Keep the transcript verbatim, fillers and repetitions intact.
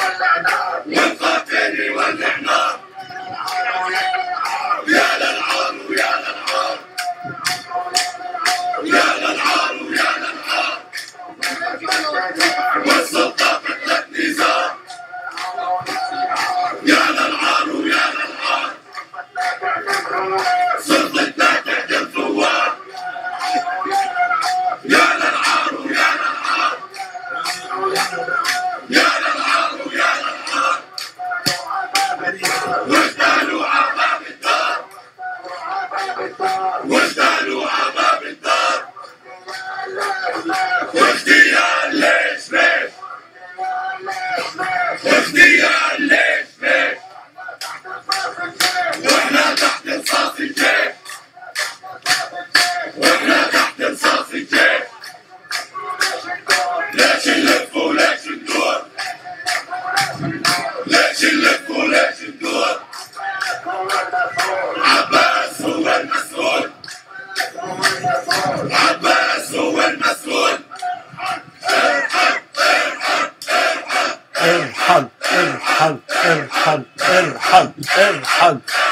والقاتل يولع نار. يا للعار ويا للعار، يا للعار ويا للعار، والسلطة قتلت نزار. يا للعار ويا للعار، سلطتنا تهدم ثوار. يا للعار ويا للعار، يا للعار ويا للعار، واجتالوا عباب الدار، واجتالوا عباب الدار. واغتيال ليش ليش، واغتيال ليش ليش، واحنا تحت رصاص الجيش، واحنا تحت رصاص الجيش. ليش نلف وليش ندور، ليش نلف وليش ندور. عباس هو المسؤول، عباس هو المسؤول. ارحل ارحل ارحل ارحل ارحل ارحل ارحل.